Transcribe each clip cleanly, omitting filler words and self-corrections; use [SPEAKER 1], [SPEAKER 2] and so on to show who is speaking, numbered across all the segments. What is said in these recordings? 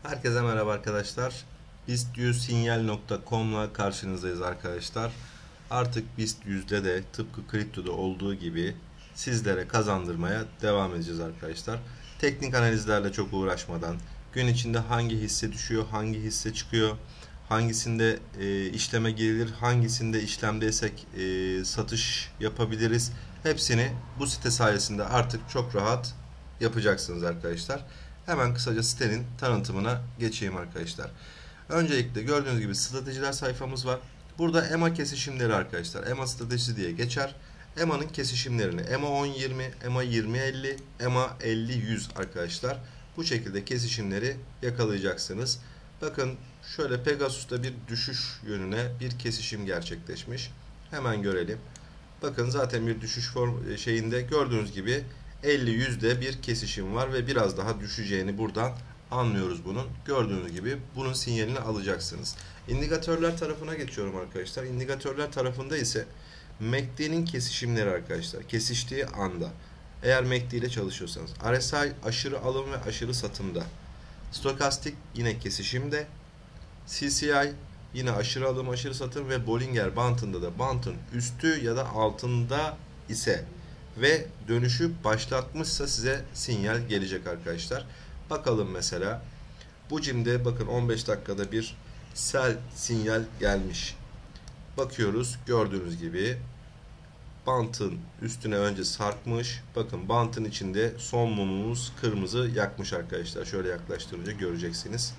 [SPEAKER 1] Herkese merhaba arkadaşlar. BIST100sinyal.com'la karşınızdayız arkadaşlar. Artık BIST 100'de de tıpkı kriptoda olduğu gibi sizlere kazandırmaya devam edeceğiz arkadaşlar. Teknik analizlerle çok uğraşmadan gün içinde hangi hisse düşüyor, hangi hisse çıkıyor, hangisinde işleme girilir, hangisinde işlemdeysek satış yapabiliriz. Hepsini bu site sayesinde artık çok rahat yapacaksınız arkadaşlar. Hemen kısaca sitenin tanıtımına geçeyim arkadaşlar. Öncelikle gördüğünüz gibi stratejiler sayfamız var. Burada EMA kesişimleri arkadaşlar. EMA stratejisi diye geçer. EMA'nın kesişimlerini EMA 10-20, EMA 20-50, EMA 50-100 arkadaşlar. Bu şekilde kesişimleri yakalayacaksınız. Bakın şöyle Pegasus'ta bir düşüş yönüne bir kesişim gerçekleşmiş. Hemen görelim. Bakın zaten bir düşüş şeyinde gördüğünüz gibi 50-100'de bir kesişim var ve biraz daha düşeceğini buradan anlıyoruz bunun. Gördüğünüz gibi bunun sinyalini alacaksınız. İndikatörler tarafına geçiyorum arkadaşlar. İndikatörler tarafında ise MACD'nin kesişimleri arkadaşlar. Kesiştiği anda eğer MACD ile çalışıyorsanız RSI aşırı alım ve aşırı satımda. Stokastik yine kesişimde. CCI yine aşırı alım aşırı satım ve Bollinger Bandında da bandın üstü ya da altında ise ve dönüşü başlatmışsa size sinyal gelecek arkadaşlar. Bakalım mesela bu cimde bakın 15 dakikada bir sell sinyal gelmiş. Bakıyoruz gördüğünüz gibi bantın üstüne önce sarkmış. Bakın bantın içinde son mumumuz kırmızı yakmış arkadaşlar. Şöyle yaklaştırınca göreceksiniz.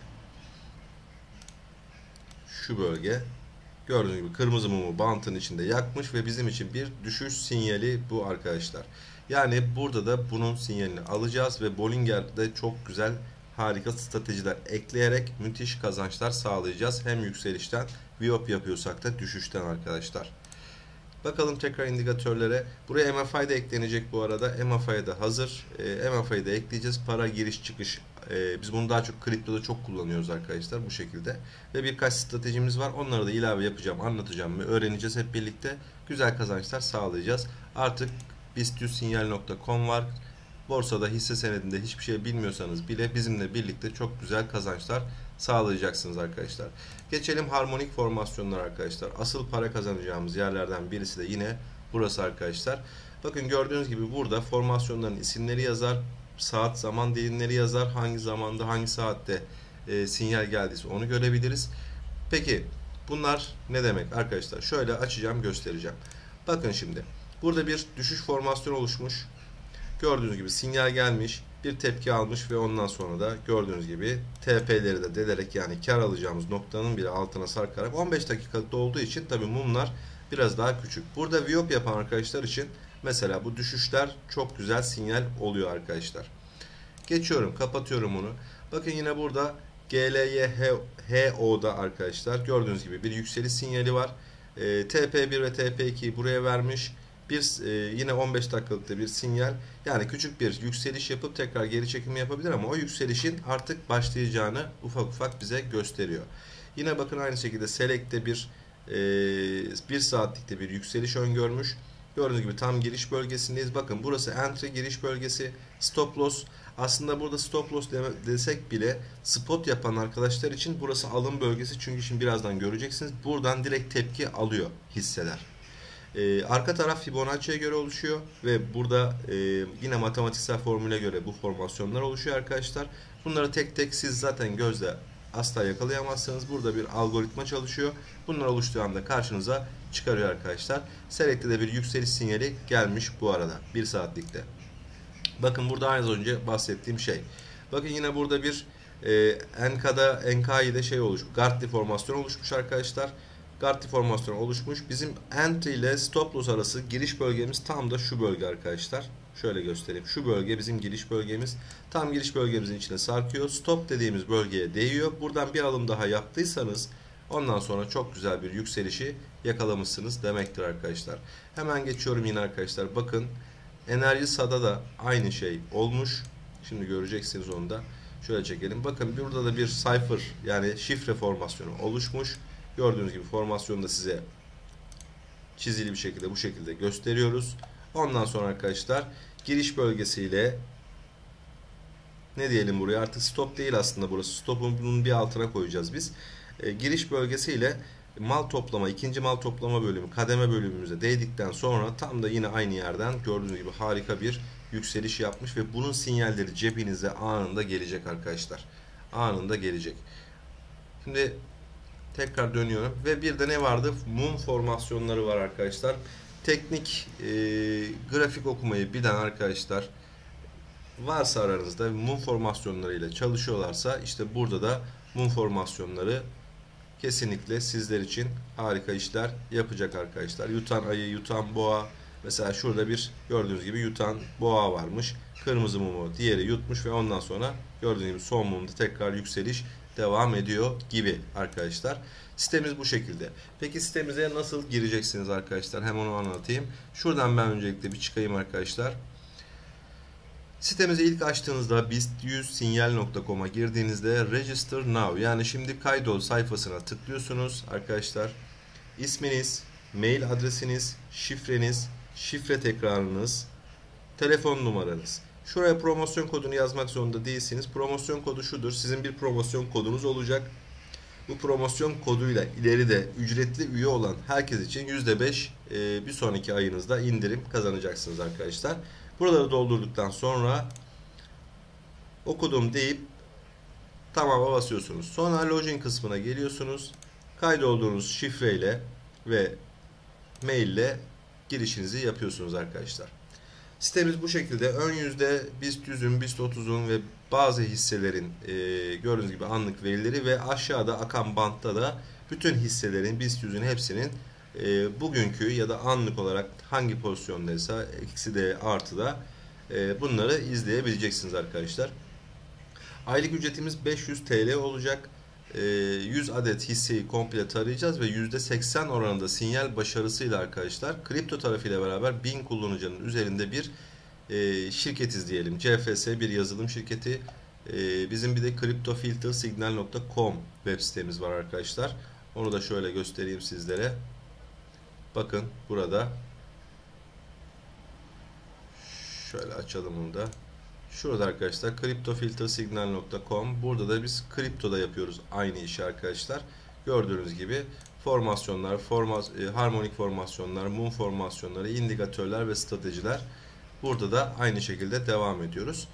[SPEAKER 1] Şu bölge gördüğünüz gibi kırmızı mumu bantın içinde yakmış ve bizim için bir düşüş sinyali bu arkadaşlar. Yani burada da bunun sinyalini alacağız ve Bollinger'de çok güzel harika stratejiler ekleyerek müthiş kazançlar sağlayacağız. Hem yükselişten VWAP yapıyorsak da düşüşten arkadaşlar. Bakalım tekrar indikatörlere. Buraya MFI de eklenecek bu arada. MFI de hazır. MFI'yi de ekleyeceğiz. Para giriş çıkış. Biz bunu daha çok kriptoda çok kullanıyoruz arkadaşlar bu şekilde. Ve birkaç stratejimiz var. Onları da ilave yapacağım, anlatacağım ve öğreneceğiz hep birlikte. Güzel kazançlar sağlayacağız. Artık BIST100sinyal.com var. Borsada hisse senedinde hiçbir şey bilmiyorsanız bile bizimle birlikte çok güzel kazançlar sağlayacaksınız arkadaşlar. Geçelim harmonik formasyonlar arkadaşlar. Asıl para kazanacağımız yerlerden birisi de yine burası arkadaşlar. Bakın gördüğünüz gibi burada formasyonların isimleri yazar. Saat zaman dilimleri yazar. Hangi zamanda hangi saatte sinyal geldiyse onu görebiliriz. Peki bunlar ne demek arkadaşlar? Şöyle açacağım göstereceğim. Bakın şimdi burada bir düşüş formasyonu oluşmuş. Gördüğünüz gibi sinyal gelmiş, bir tepki almış ve ondan sonra da gördüğünüz gibi TP'leri de delerek yani kar alacağımız noktanın bile altına sarkarak 15 dakikalıkta olduğu için tabi mumlar biraz daha küçük. Burada VWAP yapan arkadaşlar için mesela bu düşüşler çok güzel sinyal oluyor arkadaşlar. Geçiyorum, kapatıyorum onu. Bakın yine burada GLYHO'da arkadaşlar gördüğünüz gibi bir yükseliş sinyali var. TP1 ve TP2'yi buraya vermiş. Yine 15 dakikalıkta bir sinyal. Yani küçük bir yükseliş yapıp tekrar geri çekimi yapabilir ama o yükselişin artık başlayacağını ufak ufak bize gösteriyor. Yine bakın aynı şekilde Select'te bir saatlikte bir yükseliş öngörmüş. Gördüğünüz gibi tam giriş bölgesindeyiz. Bakın burası entry giriş bölgesi, stop loss. Aslında burada stop loss desek bile spot yapan arkadaşlar için burası alım bölgesi. Çünkü şimdi birazdan göreceksiniz. Buradan direkt tepki alıyor hisseler. Arka taraf Fibonacci'ye göre oluşuyor ve burada yine matematiksel formüle göre bu formasyonlar oluşuyor arkadaşlar. Bunları tek tek siz zaten gözle asla yakalayamazsınız. Burada bir algoritma çalışıyor. Bunlar oluştuğu anda karşınıza çıkarıyor arkadaşlar. Select'te de bir yükseliş sinyali gelmiş bu arada 1 saatlikte. Bakın burada az önce bahsettiğim şey. Bakın yine burada bir NK'de şey oluşmuş. Gartli formasyon oluşmuş arkadaşlar. Gartli formasyon oluşmuş. Bizim entry ile stop loss arası giriş bölgemiz tam da şu bölge arkadaşlar. Şöyle göstereyim. Şu bölge bizim giriş bölgemiz. Tam giriş bölgemizin içine sarkıyor. Stop dediğimiz bölgeye değiyor. Buradan bir alım daha yaptıysanız ondan sonra çok güzel bir yükselişi yakalamışsınız demektir arkadaşlar. Hemen geçiyorum yine arkadaşlar. Bakın Enerji SA'da da aynı şey olmuş. Şimdi göreceksiniz onu da. Şöyle çekelim. Bakın burada da bir cipher yani şifre formasyonu oluşmuş. Gördüğünüz gibi formasyonu da size çizili bir şekilde bu şekilde gösteriyoruz. Ondan sonra arkadaşlar giriş bölgesiyle ne diyelim buraya, artık stop değil aslında burası. Stop'un bunun bir altına koyacağız biz. Giriş bölgesiyle mal toplama, ikinci mal toplama bölümü, kademe bölümümüze değdikten sonra tam da yine aynı yerden gördüğünüz gibi harika bir yükseliş yapmış ve bunun sinyalleri cebinize anında gelecek arkadaşlar. Anında gelecek. Şimdi tekrar dönüyorum ve bir de ne vardı? Mum formasyonları var arkadaşlar. Teknik grafik okumayı bilen arkadaşlar varsa aranızda, mum formasyonlarıyla çalışıyorlarsa, işte burada da mum formasyonları kesinlikle sizler için harika işler yapacak arkadaşlar. Yutan ayı, yutan boğa. Mesela şurada bir gördüğünüz gibi yutan boğa varmış. Kırmızı mumu diğeri yutmuş ve ondan sonra gördüğünüz gibi son mumda tekrar yükseliş devam ediyor gibi arkadaşlar. Sitemiz bu şekilde. Peki sitemize nasıl gireceksiniz arkadaşlar? Hem onu anlatayım. Şuradan ben öncelikle bir çıkayım arkadaşlar. Sitemizi ilk açtığınızda BIST100sinyal.com'a girdiğinizde Register Now, yani şimdi kaydol sayfasına tıklıyorsunuz arkadaşlar. İsminiz, mail adresiniz, şifreniz, şifre tekrarınız, telefon numaranız. Şuraya promosyon kodunu yazmak zorunda değilsiniz. Promosyon kodu şudur. Sizin bir promosyon kodunuz olacak. Bu promosyon koduyla ileride ücretli üye olan herkes için %5 bir sonraki ayınızda indirim kazanacaksınız arkadaşlar. Buraları doldurduktan sonra okudum deyip tamam'a basıyorsunuz. Sonra login kısmına geliyorsunuz. Kaydolduğunuz şifreyle ve maille girişinizi yapıyorsunuz arkadaşlar. Sitemiz bu şekilde. Ön yüzde BIST 100'ün, BIST 30'un ve bazı hisselerin gördüğünüz gibi anlık verileri ve aşağıda akan bantta da bütün hisselerin, BIST 100'ün hepsinin bugünkü ya da anlık olarak hangi pozisyondaysa eksi de artı da bunları izleyebileceksiniz arkadaşlar. Aylık ücretimiz 500 TL olacak. 100 adet hisseyi komple tarayacağız ve %80 oranında sinyal başarısıyla arkadaşlar kripto tarafıyla beraber 1000 kullanıcının üzerinde bir şirketiz diyelim. CFS bir yazılım şirketi. Bizim bir de cryptofiltersignal.com web sitemiz var arkadaşlar. Onu da şöyle göstereyim sizlere. Bakın burada. Şöyle açalım onu da. Şurada arkadaşlar cryptofiltersignal.com. Burada da biz kriptoda yapıyoruz aynı işi arkadaşlar. Gördüğünüz gibi formasyonlar, harmonik formasyonlar, mum formasyonları, indikatörler ve stratejiler. Burada da aynı şekilde devam ediyoruz.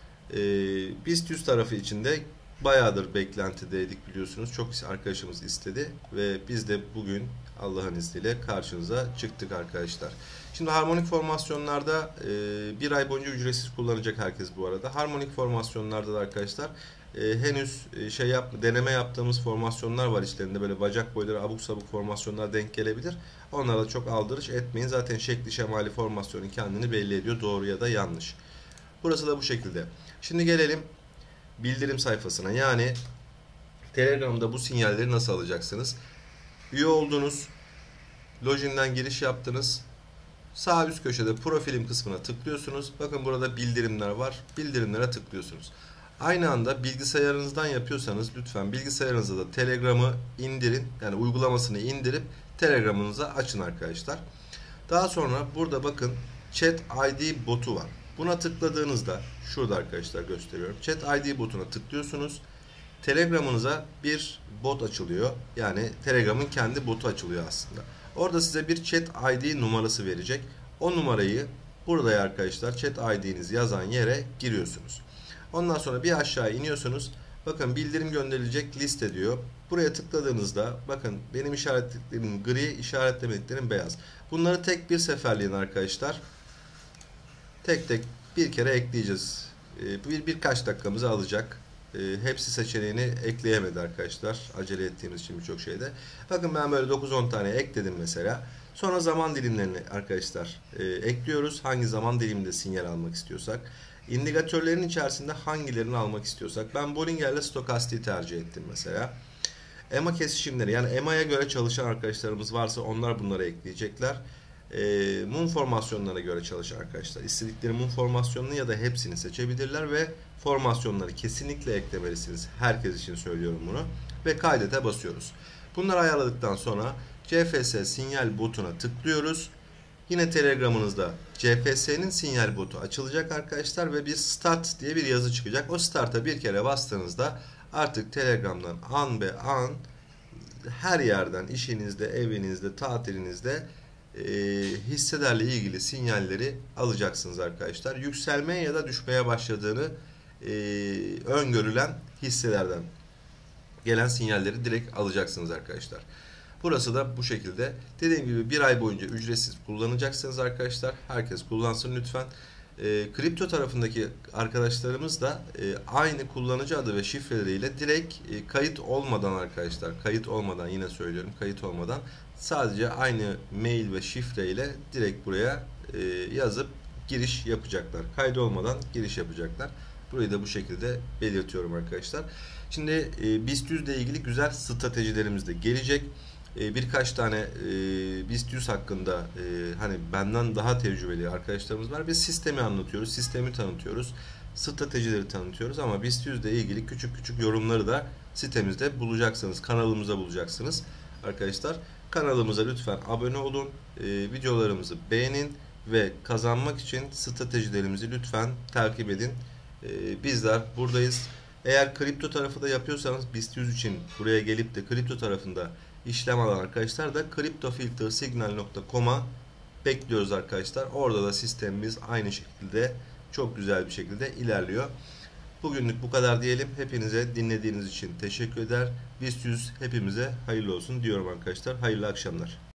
[SPEAKER 1] BIST 100 tarafı içinde bayağıdır beklentideydik biliyorsunuz. Çok arkadaşımız istedi ve biz de bugün Allah'ın izniyle karşınıza çıktık arkadaşlar. Şimdi harmonik formasyonlarda bir ay boyunca ücretsiz kullanacak herkes bu arada. Harmonik formasyonlarda da arkadaşlar henüz deneme yaptığımız formasyonlar var içlerinde. Böyle bacak boyları abuk sabuk formasyonlar denk gelebilir. Onlara da çok aldırış etmeyin. Zaten şekli şemali formasyonun kendini belli ediyor. Doğru ya da yanlış. Burası da bu şekilde. Şimdi gelelim bildirim sayfasına. Yani Telegram'da bu sinyalleri nasıl alacaksınız? Üye oldunuz. Login'den giriş yaptınız. Sağ üst köşede profilim kısmına tıklıyorsunuz. Bakın burada bildirimler var. Bildirimlere tıklıyorsunuz. Aynı anda bilgisayarınızdan yapıyorsanız lütfen bilgisayarınızda da Telegram'ı indirin. Yani uygulamasını indirip Telegram'ınıza açın arkadaşlar. Daha sonra burada bakın Chat ID botu var. Buna tıkladığınızda şurada arkadaşlar gösteriyorum. Chat ID botuna tıklıyorsunuz. Telegram'ınıza bir bot açılıyor. Yani Telegram'ın kendi botu açılıyor aslında. Orada size bir chat ID numarası verecek. O numarayı burada arkadaşlar chat ID'niz yazan yere giriyorsunuz. Ondan sonra bir aşağı iniyorsunuz. Bakın bildirim gönderilecek liste diyor. Buraya tıkladığınızda bakın benim işaretlediklerim gri, işaretlemediklerim beyaz. Bunları tek bir seferliğine arkadaşlar tek tek bir kere ekleyeceğiz. Birkaç dakikamızı alacak. Hepsi seçeneğini ekleyemedi arkadaşlar. Acele ettiğimiz için birçok şeyde. Bakın ben böyle 9-10 tane ekledim mesela. Sonra zaman dilimlerini arkadaşlar ekliyoruz. Hangi zaman diliminde sinyal almak istiyorsak. İndikatörlerin içerisinde hangilerini almak istiyorsak. Ben Bollinger ile Stochastic'i tercih ettim mesela. EMA kesişimleri, yani EMA'ya göre çalışan arkadaşlarımız varsa onlar bunları ekleyecekler. Mum formasyonlarına göre çalışan arkadaşlar istedikleri mum formasyonunu ya da hepsini seçebilirler ve formasyonları kesinlikle eklemelisiniz. Herkes için söylüyorum bunu. Ve kaydete basıyoruz. Bunları ayarladıktan sonra CFS sinyal botuna tıklıyoruz. Yine Telegram'ınızda CFS'nin sinyal botu açılacak arkadaşlar ve bir start diye bir yazı çıkacak. O start'a bir kere bastığınızda artık Telegram'dan an be an her yerden, işinizde, evinizde, tatilinizde hisselerle ilgili sinyalleri alacaksınız arkadaşlar. Yükselmeye ya da düşmeye başladığını öngörülen hisselerden gelen sinyalleri direkt alacaksınız arkadaşlar. Burası da bu şekilde. Dediğim gibi bir ay boyunca ücretsiz kullanacaksınız arkadaşlar. Herkes kullansın lütfen. Kripto tarafındaki arkadaşlarımız da aynı kullanıcı adı ve şifreleriyle direkt kayıt olmadan arkadaşlar, kayıt olmadan, yine söylüyorum, kayıt olmadan sadece aynı mail ve şifreyle direkt buraya yazıp giriş yapacaklar. Kayıt olmadan giriş yapacaklar. Burayı da bu şekilde belirtiyorum arkadaşlar. Şimdi BIST 100 ile ilgili güzel stratejilerimiz de gelecek. Birkaç tane BIST 100 hakkında hani benden daha tecrübeli arkadaşlarımız var. Biz sistemi anlatıyoruz, sistemi tanıtıyoruz, stratejileri tanıtıyoruz ama BIST 100 ile ilgili küçük küçük yorumları da sitemizde bulacaksınız, kanalımıza bulacaksınız arkadaşlar. Kanalımıza lütfen abone olun, videolarımızı beğenin ve kazanmak için stratejilerimizi lütfen takip edin. Bizler buradayız. Eğer kripto tarafı da yapıyorsanız BIST 100 için buraya gelip de kripto tarafında işlem alan arkadaşlar da cryptofiltersignal.com'a bekliyoruz arkadaşlar. Orada da sistemimiz aynı şekilde çok güzel bir şekilde ilerliyor. Bugünlük bu kadar diyelim. Hepinize dinlediğiniz için teşekkür eder. BIST 100 hepimize hayırlı olsun diyorum arkadaşlar. Hayırlı akşamlar.